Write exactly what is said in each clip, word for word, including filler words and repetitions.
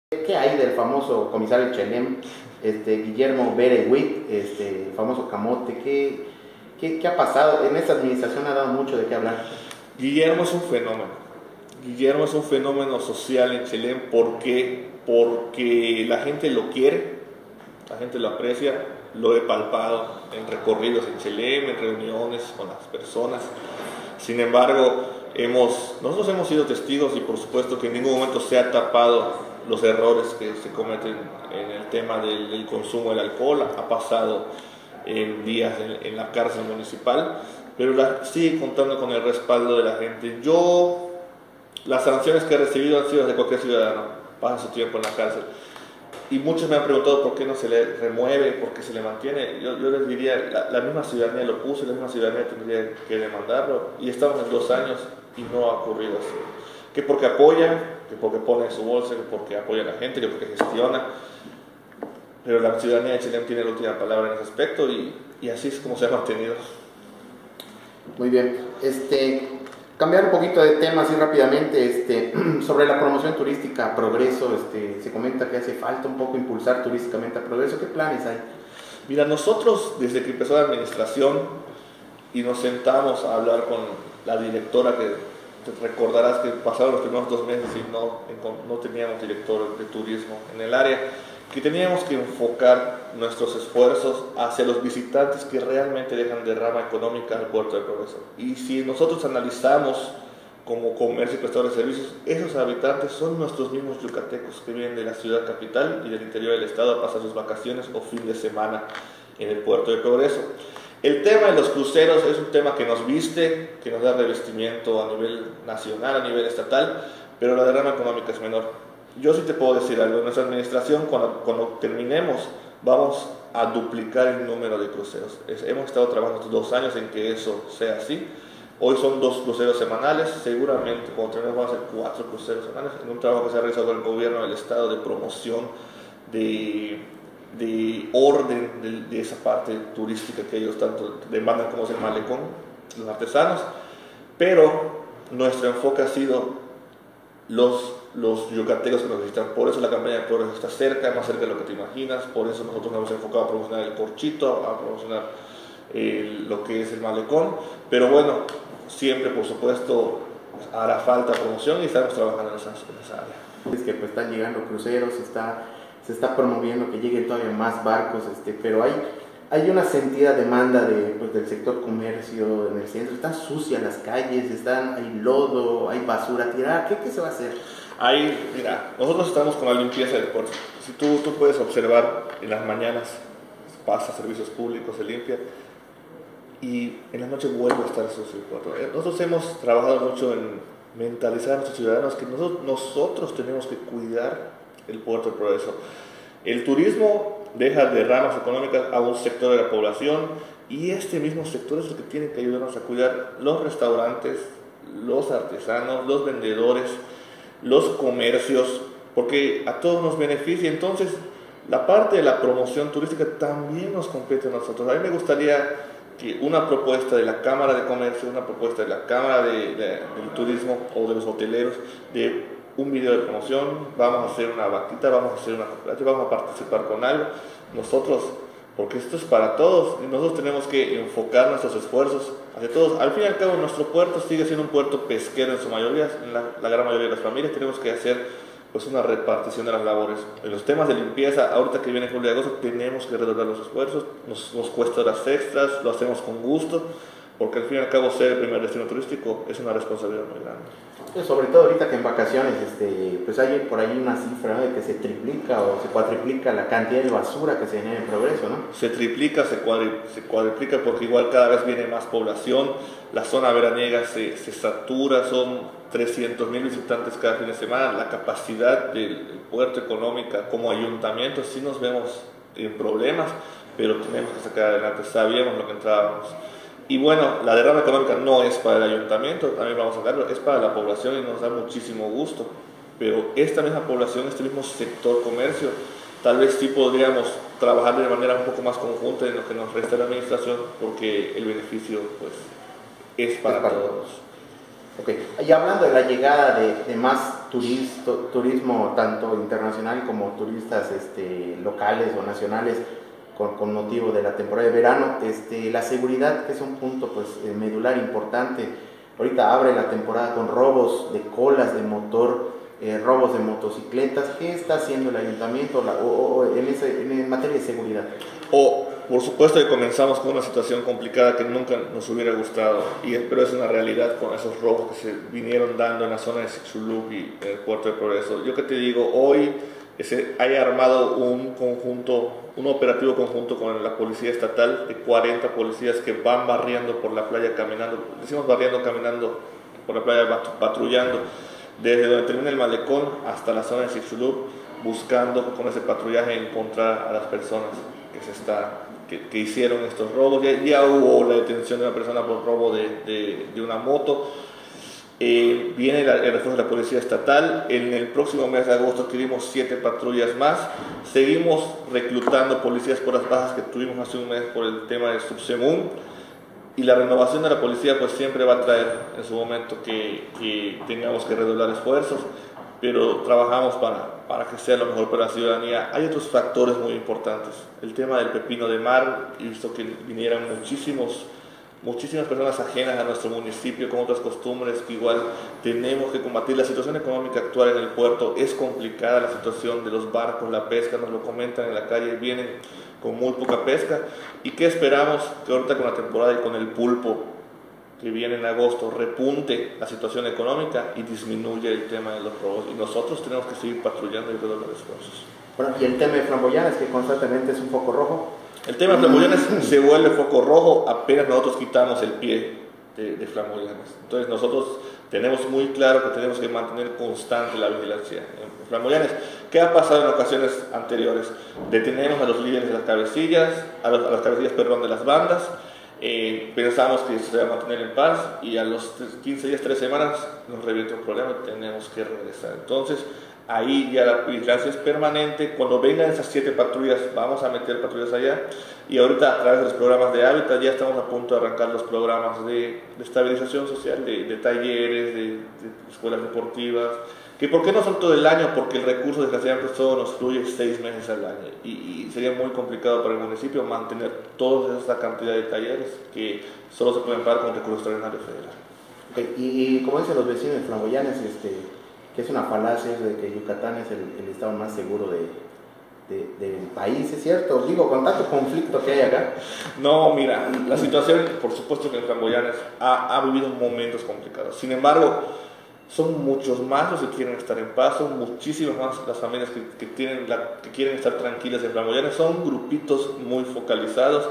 ¿Qué hay del famoso comisario Chelem, este, Guillermo Berehuit, este, famoso camote? ¿Qué, qué, ¿Qué ha pasado? En esta administración ha dado mucho de qué hablar. Guillermo es un fenómeno. Guillermo es un fenómeno social en Chelem. ¿Por qué? Porque la gente lo quiere, la gente lo aprecia, lo he palpado en recorridos en Chelem, en reuniones con las personas. Sin embargo, hemos, nosotros hemos sido testigos y por supuesto que en ningún momento se ha tapado los errores que se cometen en el tema del, del consumo del alcohol. Ha pasado en días en, en la cárcel municipal, pero la, sigue contando con el respaldo de la gente. Yo, las sanciones que he recibido han sido de cualquier ciudadano, pasa su tiempo en la cárcel. Y muchos me han preguntado por qué no se le remueve, por qué se le mantiene. Yo, yo les diría, la, la misma ciudadanía lo puso, la misma ciudadanía tendría que demandarlo. Y estamos en dos años y no ha ocurrido así. Que porque apoya, que porque pone su bolsa, que porque apoya a la gente, que porque gestiona. Pero la ciudadanía de Chelem tiene la última palabra en ese aspecto y, y así es como se ha mantenido. Muy bien. Este, cambiar un poquito de tema así rápidamente, este, sobre la promoción turística Progreso. Este, se comenta que hace falta un poco impulsar turísticamente a Progreso. ¿Qué planes hay? Mira, nosotros desde que empezó la administración y nos sentamos a hablar con la directora, que te recordarás que pasaron los primeros dos meses y no, no teníamos director de turismo en el área, que teníamos que enfocar nuestros esfuerzos hacia los visitantes que realmente dejan derrama económica al puerto de Progreso. Y si nosotros analizamos como comercio y prestadores de servicios, esos habitantes son nuestros mismos yucatecos que vienen de la ciudad capital y del interior del estado a pasar sus vacaciones o fin de semana en el puerto de Progreso. El tema de los cruceros es un tema que nos viste, que nos da revestimiento a nivel nacional, a nivel estatal, pero la derrama económica es menor. Yo sí te puedo decir algo, en nuestra administración, cuando, cuando terminemos, vamos a duplicar el número de cruceros. Es, hemos estado trabajando estos dos años en que eso sea así. Hoy son dos cruceros semanales, seguramente cuando terminemos vamos a hacer cuatro cruceros semanales, en un trabajo que se ha realizado con el gobierno del estado de promoción, de... de orden de, de esa parte turística que ellos tanto demandan, como es el malecón, los artesanos, pero nuestro enfoque ha sido los, los yucatecos que nos visitan. Por eso la campaña de Progreso está cerca, más cerca de lo que te imaginas. Por eso nosotros nos hemos enfocado a promocionar el corchito, a promocionar eh, lo que es el malecón, pero bueno, siempre por supuesto hará falta promoción y estamos trabajando en esa, en esa área. Es que pues están llegando cruceros, está se está promoviendo que lleguen todavía más barcos, este, pero hay, hay una sentida demanda de, pues, del sector comercio en el centro. Están sucias las calles, están, hay lodo, hay basura tirada. ¿Qué, qué se va a hacer? Ahí, mira, nosotros estamos con la limpieza del puerto. Si tú, tú puedes observar en las mañanas, pasa servicios públicos, se limpia, y en la noche vuelve a estar sucio el puerto. Nosotros hemos trabajado mucho en mentalizar a nuestros ciudadanos que nosotros, nosotros tenemos que cuidar el puerto de Progreso. El turismo deja derramas económicas a un sector de la población y este mismo sector es el que tiene que ayudarnos a cuidar los restaurantes, los artesanos, los vendedores, los comercios, porque a todos nos beneficia. Entonces, la parte de la promoción turística también nos compete a nosotros. A mí me gustaría que una propuesta de la Cámara de Comercio, una propuesta de la Cámara de, de, del Turismo o de los hoteleros, de un video de promoción, vamos a hacer una vaquita, vamos a hacer una cooperativa, vamos a participar con algo, nosotros, porque esto es para todos, y nosotros tenemos que enfocar nuestros esfuerzos hacia todos. Al fin y al cabo, nuestro puerto sigue siendo un puerto pesquero en su mayoría, en la, la gran mayoría de las familias. Tenemos que hacer pues una repartición de las labores. En los temas de limpieza, ahorita que viene julio y agosto, tenemos que redoblar los esfuerzos, nos, nos cuesta horas extras, lo hacemos con gusto, porque al fin y al cabo ser el primer destino turístico es una responsabilidad muy grande. Pues sobre todo ahorita que en vacaciones, este, pues hay por ahí una cifra, ¿no?, de que se triplica o se cuatriplica la cantidad de basura que se genera en Progreso, ¿no? Se triplica, se, cuadri, se cuadriplica porque igual cada vez viene más población, la zona veraniega se, se satura, son trescientos mil visitantes cada fin de semana, la capacidad del puerto económica como ayuntamiento sí nos vemos en problemas, pero tenemos que sacar adelante, sabíamos lo que entrábamos. Y bueno, la derrama económica no es para el ayuntamiento, también vamos a hablarlo, es para la población y nos da muchísimo gusto. Pero esta misma población, este mismo sector comercio, tal vez sí podríamos trabajar de manera un poco más conjunta en lo que nos resta la administración, porque el beneficio pues es para, es para todos. Ok, y hablando de la llegada de, de más turisto, turismo tanto internacional como turistas este, locales o nacionales con, con motivo de la temporada de verano. Este, la seguridad, que es un punto pues, eh, medular importante. Ahorita abre la temporada con robos de colas de motor, eh, robos de motocicletas. ¿Qué está haciendo el ayuntamiento la, o, o en, ese, en materia de seguridad? O, por supuesto que comenzamos con una situación complicada que nunca nos hubiera gustado, y, pero es una realidad con esos robos que se vinieron dando en la zona de Sixulub y en el Puerto de Progreso. Yo que te digo, hoy se haya armado un conjunto, un operativo conjunto con la Policía Estatal de cuarenta policías que van barriendo por la playa, caminando, decimos barriendo, caminando por la playa, patrullando, desde donde termina el malecón hasta la zona de Sixulub, buscando con ese patrullaje encontrar a las personas que, se está, que, que hicieron estos robos. Ya, ya hubo la detención de una persona por robo de, de, de una moto. Eh, viene la, el refuerzo de la Policía Estatal. En el próximo mes de agosto adquirimos siete patrullas más. Seguimos reclutando policías por las bajas que tuvimos hace un mes por el tema del Subsemun. Y la renovación de la policía pues siempre va a traer en su momento que, que tengamos que redoblar esfuerzos, pero trabajamos para, para que sea lo mejor para la ciudadanía. Hay otros factores muy importantes. El tema del pepino de mar, hizo que vinieran muchísimos muchísimas personas ajenas a nuestro municipio con otras costumbres que igual tenemos que combatir. La situación económica actual en el puerto es complicada, la situación de los barcos, la pesca, nos lo comentan en la calle, vienen con muy poca pesca. ¿Y qué esperamos? Que ahorita con la temporada y con el pulpo que viene en agosto repunte la situación económica y disminuya el tema de los robos, y nosotros tenemos que seguir patrullando y redoblar esfuerzos. Bueno, y el tema de Flamboyanes, que constantemente es un foco rojo. El tema de Flamboyanes se vuelve foco rojo apenas nosotros quitamos el pie de, de Flamboyanes. Entonces nosotros tenemos muy claro que tenemos que mantener constante la vigilancia en Flamboyanes. ¿Qué ha pasado en ocasiones anteriores? Detenemos a los líderes de las cabecillas, a, los, a las cabecillas perdón, de las bandas, eh, pensamos que se va a mantener en paz y a los quince días, tres semanas nos revierte un problema y tenemos que regresar. Entonces ahí ya la vigilancia es permanente. Cuando vengan esas siete patrullas, vamos a meter patrullas allá. Y ahorita a través de los programas de hábitat ya estamos a punto de arrancar los programas de, de estabilización social, de, de talleres, de, de escuelas deportivas. Que ¿por qué no son todo el año? Porque el recurso desgraciadamente solo nos fluye seis meses al año. Y, y sería muy complicado para el municipio mantener toda esta cantidad de talleres que solo se pueden pagar con recursos extraordinarios federales. Okay. Y, y como dicen los vecinos de Flamboyanes, este... que es una falacia de que Yucatán es el, el estado más seguro de, de, del país, ¿es cierto? Digo, con tanto conflicto que hay acá. No, mira, la situación, por supuesto que en Flamboyanes ha, ha vivido momentos complicados. Sin embargo, son muchos más los que quieren estar en paz, son muchísimas más las familias que, que, tienen la, que quieren estar tranquilas en Flamboyanes. Son grupitos muy focalizados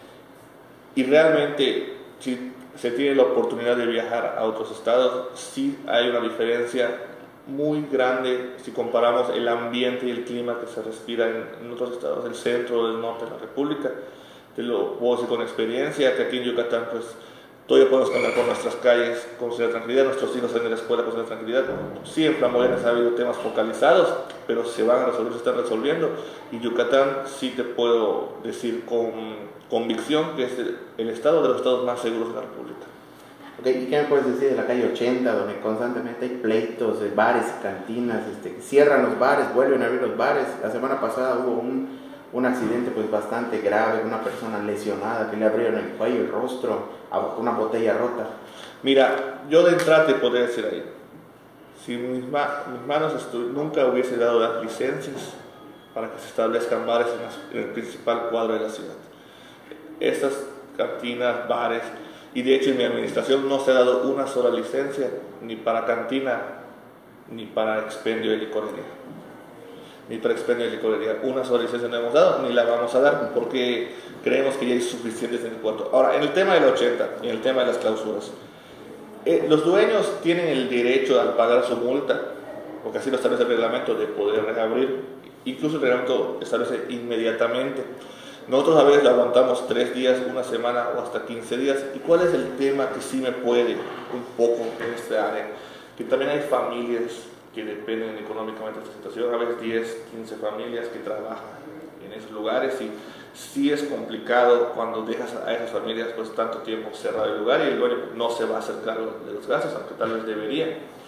y realmente, si se tiene la oportunidad de viajar a otros estados, sí hay una diferencia muy grande si comparamos el ambiente y el clima que se respira en, en otros estados del centro o del norte de la República. Te lo puedo decir con experiencia, que aquí en Yucatán pues todavía podemos caminar por nuestras calles con cierta tranquilidad, nuestros hijos salen de la escuela con cierta tranquilidad. Sí, en Flamboyanes ha habido temas focalizados, pero se van a resolver, se están resolviendo, y Yucatán sí te puedo decir con convicción que es el, el estado de los estados más seguros de la República. Okay, ¿y qué me puedes decir de la calle ochenta, donde constantemente hay pleitos de bares y cantinas? Este, cierran los bares, vuelven a abrir los bares. La semana pasada hubo un, un accidente pues bastante grave, una persona lesionada que le abrieron el cuello, el rostro, una botella rota. Mira, yo de entrada te podría decir ahí, si mis, ma mis manos nunca hubiese dado las licencias para que se establezcan bares en, las, en el principal cuadro de la ciudad. Estas cantinas, bares, y de hecho en mi administración no se ha dado una sola licencia, ni para cantina, ni para expendio de licorería. Ni para expendio de licorería. Una sola licencia no hemos dado, ni la vamos a dar, porque creemos que ya hay suficientes en el puerto. Ahora, en el tema del ochenta, en el tema de las clausuras, eh, los dueños tienen el derecho a pagar su multa, porque así lo establece el reglamento, de poder reabrir. Incluso el reglamento establece inmediatamente. Nosotros a veces lo aguantamos tres días, una semana o hasta quince días. ¿Y cuál es el tema que sí me puede un poco en esta área? Que también hay familias que dependen económicamente de esta situación, a veces diez, quince familias que trabajan en esos lugares, y sí es complicado cuando dejas a esas familias pues tanto tiempo cerrado el lugar y el dueño no se va a hacer cargo de los gastos, aunque tal vez debería.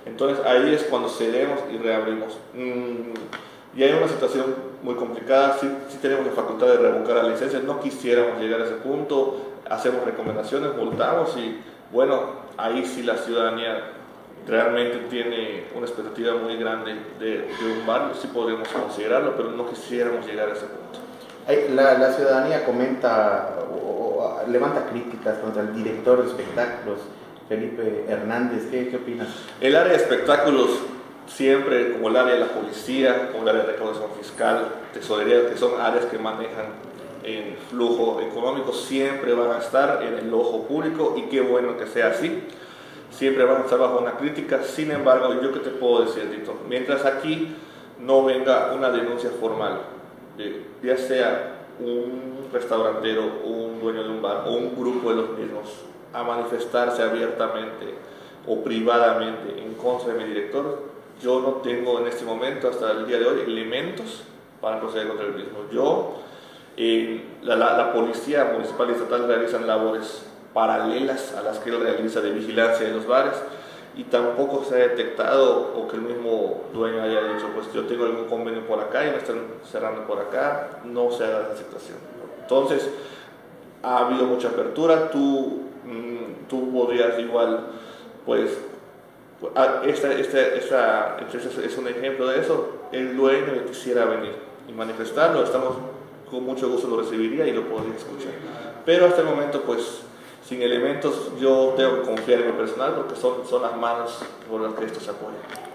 Entonces ahí es cuando cedemos y reabrimos. Mm, y hay una situación muy complicada, sí, sí tenemos la facultad de revocar la licencia, no quisiéramos llegar a ese punto, hacemos recomendaciones, multamos y bueno, ahí sí la ciudadanía realmente tiene una expectativa muy grande de, de un bar, sí podríamos considerarlo, pero no quisiéramos llegar a ese punto. La, la ciudadanía comenta o, o levanta críticas contra el director de espectáculos, Felipe Hernández. ¿Qué, qué opinas? El área de espectáculos siempre, como el área de la policía, como el área de recaudación fiscal, tesorería, que son áreas que manejan el flujo económico, siempre van a estar en el ojo público y qué bueno que sea así. Siempre van a estar bajo una crítica. Sin embargo, yo que te puedo decir, Tito, mientras aquí no venga una denuncia formal, de, ya sea un restaurantero, un dueño de un bar o un grupo de los mismos, a manifestarse abiertamente o privadamente en contra de mi director, yo no tengo en este momento, hasta el día de hoy, elementos para proceder contra el mismo. Yo, eh, la, la, la policía municipal y estatal realizan labores paralelas a las que él realiza de vigilancia de los bares y tampoco se ha detectado o que el mismo dueño haya dicho pues yo tengo algún convenio por acá y me están cerrando por acá, no se ha dado esa situación. Entonces ha habido mucha apertura, tú, mmm, tú podrías igual pues esta, esta, esta empresa es un ejemplo de eso, el dueño quisiera venir y manifestarlo, estamos con mucho gusto lo recibiría y lo podría escuchar, pero hasta el momento pues sin elementos yo tengo que confiar en mi personal porque son, son las manos por las que esto se apoya.